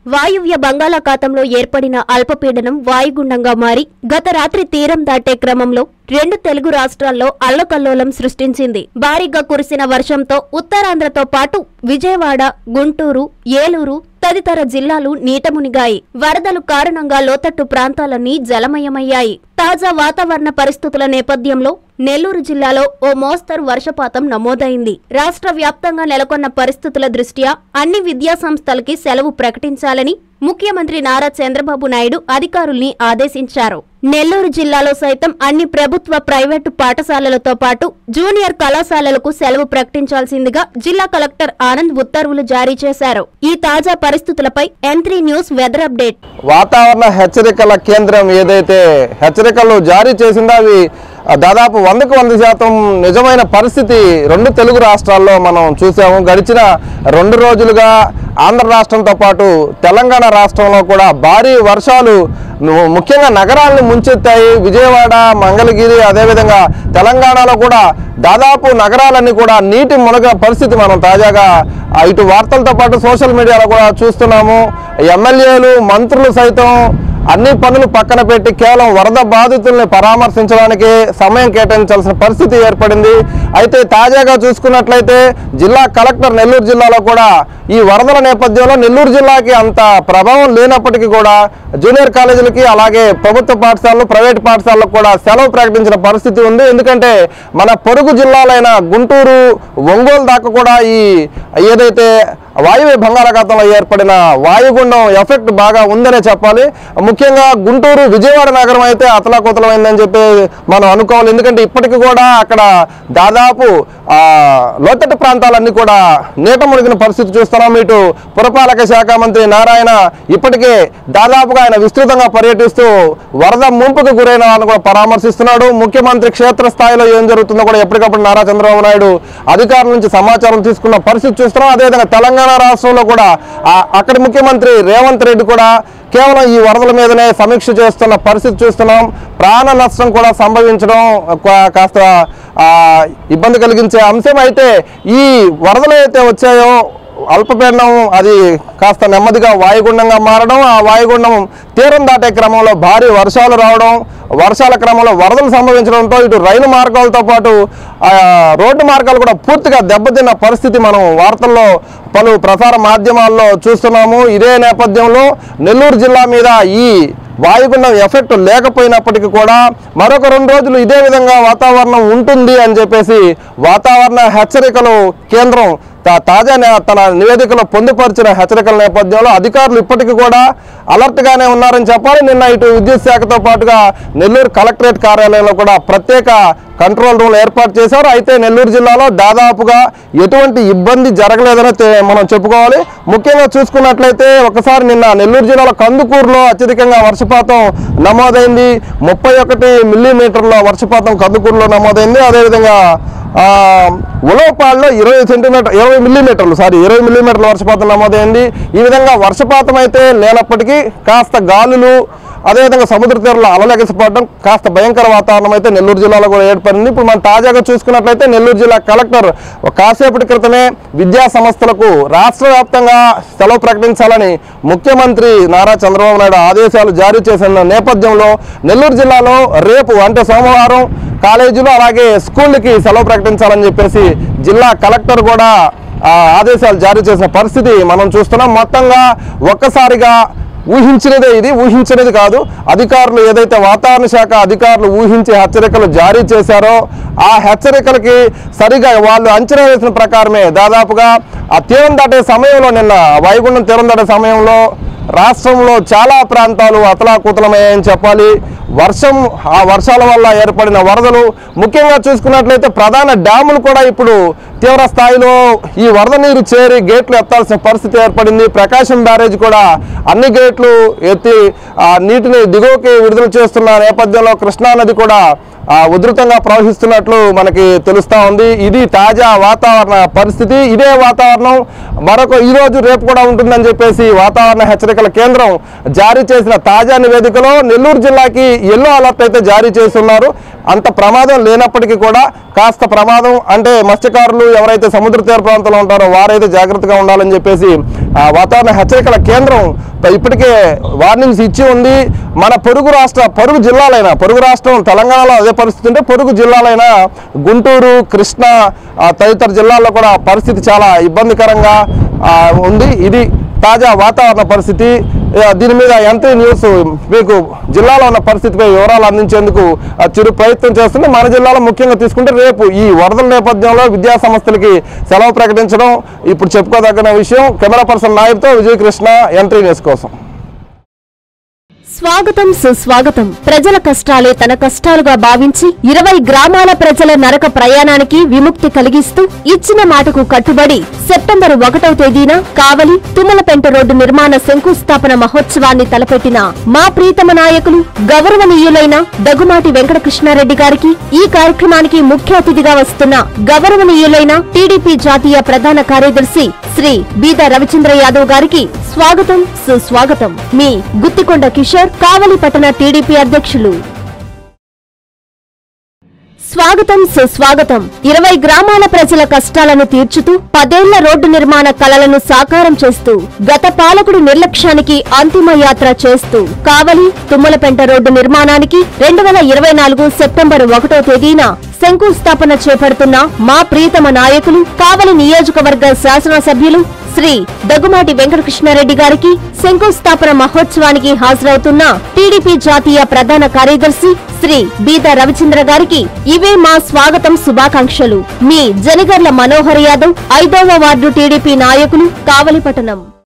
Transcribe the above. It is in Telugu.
వాయువ్య బంగాళాఖాతంలో ఏర్పడిన అల్పపీడనం వాయుగుండంగా మారి గత రాత్రి తీరం దాటే క్రమంలో 2 తెలుగు రాష్ట్రాల్లో అల్లకల్లోలం సృష్టించింది. భారీగా కురిసిన వర్షంతో ఉత్తరాంధ్రతో పాటు విజయవాడ, గుంటూరు, ఏలూరు తదితర జిల్లాలు నీటమునిగాయి. వరదలు కారణంగా లోతట్టు ప్రాంతాలన్నీ జలమయమయ్యాయి. తాజా వాతావరణ పరిస్థితుల నేపథ్యంలో నెల్లూరు జిల్లాలో ఓ మోస్తరు వర్షపాతం నమోదైంది. రాష్ట్ర వ్యాప్తంగా నెలకొన్న పరిస్థితుల దృష్ట్యా అన్ని విద్యాసంస్థలకి సెలవు ప్రకటించాలని ముఖ్యమంత్రి నారా చంద్రబాబు నాయుడు అధికారుల్ని ఆదేశించారు. నెల్లూరు జిల్లాలో సైతం అన్ని ప్రభుత్వ, ప్రైవేటు పాఠశాలలతో పాటు జూనియర్ కళాశాలలకు సెలవు ప్రకటించాల్సిందిగా జిల్లా కలెక్టర్ ఆనంద్ ఉత్తర్వులు జారీ చేశారు. ఈ తాజా పరిస్థితులపై N3 న్యూస్ వెదర్ అప్డేట్. వాతావరణ హెచ్చరికల కేంద్రం ఏదైతే హెచ్చరికలు జారీ చేసిందో అవి దాదాపు 100% నిజమైన పరిస్థితి 2 తెలుగు రాష్ట్రాల్లో మనం చూసాము. గడిచిన 2 రోజులుగా ఆంధ్ర రాష్ట్రంతో పాటు తెలంగాణ రాష్ట్రంలో కూడా భారీ వర్షాలు ముఖ్యంగా నగరాలను ముంచెత్తాయి. విజయవాడ, మంగళగిరి, అదేవిధంగా తెలంగాణలో కూడా దాదాపు నగరాలన్నీ కూడా నీటి మునగ పరిస్థితి మనం తాజాగా ఇటు వార్తలతో పాటు సోషల్ మీడియాలో కూడా చూస్తున్నాము. ఎమ్మెల్యేలు, మంత్రులు సైతం అన్ని పనులు పక్కన పెట్టి కేవలం వరద బాధితుల్ని పరామర్శించడానికి సమయం కేటాయించాల్సిన పరిస్థితి ఏర్పడింది. అయితే తాజాగా చూసుకున్నట్లయితే జిల్లా కలెక్టర్ నెల్లూరు జిల్లాలో కూడా ఈ వరదల నేపథ్యంలో నెల్లూరు జిల్లాకి అంత ప్రభావం లేనప్పటికీ కూడా జూనియర్ కాలేజీలకి అలాగే ప్రభుత్వ పాఠశాలలు, ప్రైవేట్ పాఠశాలకు కూడా సెలవు ప్రకటించిన పరిస్థితి ఉంది. ఎందుకంటే మన పొరుగు జిల్లాలైన గుంటూరు, ఒంగోలు దాకా కూడా ఈ ఏదైతే వాయువ్య బంగాళాఖాతంలో ఏర్పడిన వాయుగుండం ఎఫెక్ట్ బాగా ఉందనే చెప్పాలి. ముఖ్యంగా గుంటూరు, విజయవాడ నగరం అయితే అతలాకుతలమైందని చెప్పి మనం అనుకోవాలి. ఎందుకంటే ఇప్పటికీ కూడా అక్కడ దాదాపు లోతట్టు ప్రాంతాలన్నీ కూడా నీట మునిగిన పరిస్థితి చూస్తున్నాం. ఇటు పురపాలక శాఖ మంత్రి నారాయణ ఇప్పటికే దాదాపుగా ఆయన విస్తృతంగా పర్యటిస్తూ వరద ముంపుకు గురైన వాళ్ళని కూడా పరామర్శిస్తున్నాడు. ముఖ్యమంత్రి క్షేత్రస్థాయిలో ఏం జరుగుతుందో కూడా ఎప్పటికప్పుడు నారా చంద్రబాబు నాయుడు అధికారుల నుంచి సమాచారం తీసుకున్న పరిస్థితి చూస్తున్నాం. అదేవిధంగా తెలంగాణ రాష్ట్రంలో కూడా అక్కడి ముఖ్యమంత్రి రేవంత్ రెడ్డి కూడా కేవలం ఈ వరదల మీదనే సమీక్ష చేస్తున్న పరిస్థితి చూస్తున్నాం. ప్రాణ నష్టం కూడా సంభవించడం కాస్త ఇబ్బంది కలిగించే అంశం. అయితే ఈ వరదలు అయితే వచ్చాయో అల్పపీడనం అది కాస్త నెమ్మదిగా వాయుగుండంగా మారడం, ఆ వాయుగుండం తీరం దాటే క్రమంలో భారీ వర్షాలు రావడం, వర్షాల క్రమంలో వరదలు సంభవించడంతో ఇటు రైలు మార్గాలతో పాటు రోడ్డు మార్గాలు కూడా పూర్తిగా దెబ్బతిన్న పరిస్థితి మనం వార్తల్లో పలు ప్రసార మాధ్యమాల్లో చూస్తున్నాము. ఇదే నేపథ్యంలో నెల్లూరు జిల్లా మీద ఈ వాయుగుండం ఎఫెక్ట్ లేకపోయినప్పటికీ కూడా మరొక 2 రోజులు ఇదే విధంగా వాతావరణం ఉంటుంది అని చెప్పేసి వాతావరణ హెచ్చరికలు కేంద్రం తాజా తన నివేదికలో పొందుపరిచిన హెచ్చరికల నేపథ్యంలో అధికారులు ఇప్పటికీ కూడా అలర్ట్గానే ఉన్నారని చెప్పాలి. నిన్న ఇటు విద్యుత్ శాఖతో పాటుగా నెల్లూరు కలెక్టరేట్ కార్యాలయంలో కూడా ప్రత్యేక కంట్రోల్ రూమ్ ఏర్పాటు చేశారు. అయితే నెల్లూరు జిల్లాలో దాదాపుగా ఎటువంటి ఇబ్బంది జరగలేదని మనం చెప్పుకోవాలి. ముఖ్యంగా చూసుకున్నట్లయితే ఒకసారి నిన్న నెల్లూరు జిల్లాలో కందుకూరులో అత్యధికంగా వర్షపాతం నమోదైంది. 31 మిల్లీమీటర్ల వర్షపాతం కందుకూరులో నమోదైంది. అదేవిధంగా ఉలవపాడులో 20 మిల్లీమీటర్ల వర్షపాతం నమోదైంది. ఈ విధంగా వర్షపాతం అయితే లేనప్పటికీ కాస్త గాలులు, అదేవిధంగా సముద్ర తీరంలో అలలెగసిపడడం, కాస్త భయంకర వాతావరణం అయితే నెల్లూరు జిల్లాలో కూడా ఏర్పడింది. ఇప్పుడు మనం తాజాగా చూసుకున్నట్లయితే నెల్లూరు జిల్లా కలెక్టర్ కాసేపటి క్రితమే విద్యా సంస్థలకు రాష్ట్ర వ్యాప్తంగా సెలవు ప్రకటించాలని ముఖ్యమంత్రి నారా చంద్రబాబు నాయుడు ఆదేశాలు జారీ చేసిన నేపథ్యంలో నెల్లూరు జిల్లాలో రేపు అంటే సోమవారం కాలేజీలు అలాగే స్కూళ్ళకి సెలవు ప్రకటించాలని చెప్పేసి జిల్లా కలెక్టర్ కూడా ఆదేశాలు జారీ చేసిన పరిస్థితి మనం చూస్తున్నాం. మొత్తంగా ఒక్కసారిగా ఊహించినదే, ఇది ఊహించినది కాదు. అధికారులు ఏదైతే వాతావరణ శాఖ అధికారులు ఊహించి హెచ్చరికలు జారీ చేశారో ఆ హెచ్చరికలకి సరిగా వాళ్ళు అంచనా వేసిన ప్రకారమే దాదాపుగా ఆ తీరం దాటే సమయంలో నిన్న వాయుగుండం తీరం దాటే సమయంలో రాష్ట్రంలో చాలా ప్రాంతాలు అతలాకుతలమయ్యాయని చెప్పాలి. ఆ వర్షాల వల్ల ఏర్పడిన వరదలు ముఖ్యంగా చూసుకున్నట్లయితే ప్రధాన డ్యాములు కూడా ఇప్పుడు తీవ్ర స్థాయిలో ఈ వరద నీరు చేరి గేట్లు ఎత్తాల్సిన పరిస్థితి ఏర్పడింది. ప్రకాశం బ్యారేజ్ కూడా అన్ని గేట్లు ఎత్తి నీటిని దిగువకి విడుదల చేస్తున్న నేపథ్యంలో కృష్ణానది కూడా ఉధృతంగా ప్రవహిస్తున్నట్లు మనకి తెలుస్తూ ఉంది. ఇది తాజా వాతావరణ పరిస్థితి. ఇదే వాతావరణం ఈ రోజు రేపు కూడా ఉంటుందని చెప్పేసి వాతావరణ హెచ్చరికల కేంద్రం జారీ చేసిన తాజా నివేదికలో నెల్లూరు జిల్లాకి ఎల్లో అలర్ట్ అయితే జారీ చేస్తున్నారు. అంత ప్రమాదం లేనప్పటికీ కూడా కాస్త ప్రమాదం అంటే మత్స్యకారులు ఎవరైతే సముద్ర తీర ప్రాంతంలో ఉంటారో వారైతే జాగ్రత్తగా ఉండాలని చెప్పేసి వాతావరణ హెచ్చరికల కేంద్రం ఇప్పటికే వార్నింగ్స్ ఇచ్చి ఉంది. మన పొరుగు జిల్లాలైన పొరుగు రాష్ట్రం తెలంగాణలో అదే పరిస్థితి ఉంటే పొరుగు జిల్లాలైన గుంటూరు, కృష్ణా తదితర జిల్లాల్లో కూడా పరిస్థితి చాలా ఇబ్బందికరంగా ఉంది. ఇది తాజా వాతావరణ పరిస్థితి. దీని మీద ఎంట్రీ న్యూస్ మీకు జిల్లాలో ఉన్న పరిస్థితిపై వివరాలు అందించేందుకు చిరు ప్రయత్నం చేస్తుంది. మన జిల్లాలో ముఖ్యంగా తీసుకుంటే రేపు ఈ వరదల నేపథ్యంలో విద్యా సంస్థలకి సెలవు ప్రకటించడం ఇప్పుడు చెప్పుకోదగిన విషయం. కెమెరా పర్సన్ నాయబ్తో విజయకృష్ణ, ఎంట్రీ న్యూస్ కోసం. స్వాగతం సుస్వాగతం. ప్రజల కష్టాలే తన కష్టాలుగా భావించి 20 గ్రామాల ప్రజల నరక ప్రయాణానికి విముక్తి కలిగిస్తూ ఇచ్చిన మాటకు కట్టుబడి సెప్టెంబర్ 1వ తేదీన కావలి తుమ్మలపెంట రోడ్డు నిర్మాణ శంకుస్థాపన మహోత్సవాన్ని తలపెట్టిన మా ప్రీతమ నాయకులు గౌరవనీయులైన దగ్గుమాటి వెంకటకృష్ణారెడ్డి గారికి, ఈ కార్యక్రమానికి ముఖ్య అతిథిగా వస్తున్న గౌరవనీయులైన టీడీపీ జాతీయ ప్రధాన కార్యదర్శి శ్రీ బీద రవిచంద్ర యాదవ్ గారికి స్వాగతం సుస్వాగతం. మీ గుత్తికొండ కిషోర్, కావలి పట్టణ టీడీపీ అధ్యక్షులు. స్వాగతం సుస్వాగతం. 20 గ్రామాల ప్రజల కష్టాలను తీర్చుతూ 10 ఏళ్ల రోడ్డు నిర్మాణ కలలను సాకారం చేస్తూ గత పాలకుడి నిర్లక్ష్యానికి అంతిమ యాత్ర చేస్తూ కావలి తుమ్మలపెంట రోడ్డు నిర్మాణానికి 2024 సెప్టెంబర్ 1వ తేదీన శంకుస్థాపన చేపడుతున్న మా ప్రీతమ నాయకులు కావలి నియోజకవర్గ శాసనసభ్యులు శ్రీ దగ్గుమాటి వెంకటకృష్ణారెడ్డి గారికి, శంకుస్థాపన మహోత్సవానికి హాజరవుతున్న టీడీపీ జాతీయ ప్రధాన కార్యదర్శి శ్రీ బీద రవిచంద్ర గారికి ఇవే మా స్వాగతం శుభాకాంక్షలు. మీ జనిగర్ల మనోహర్ యాదవ్, 5వ వార్డు టీడీపీ నాయకులు, కావలి పట్టణం.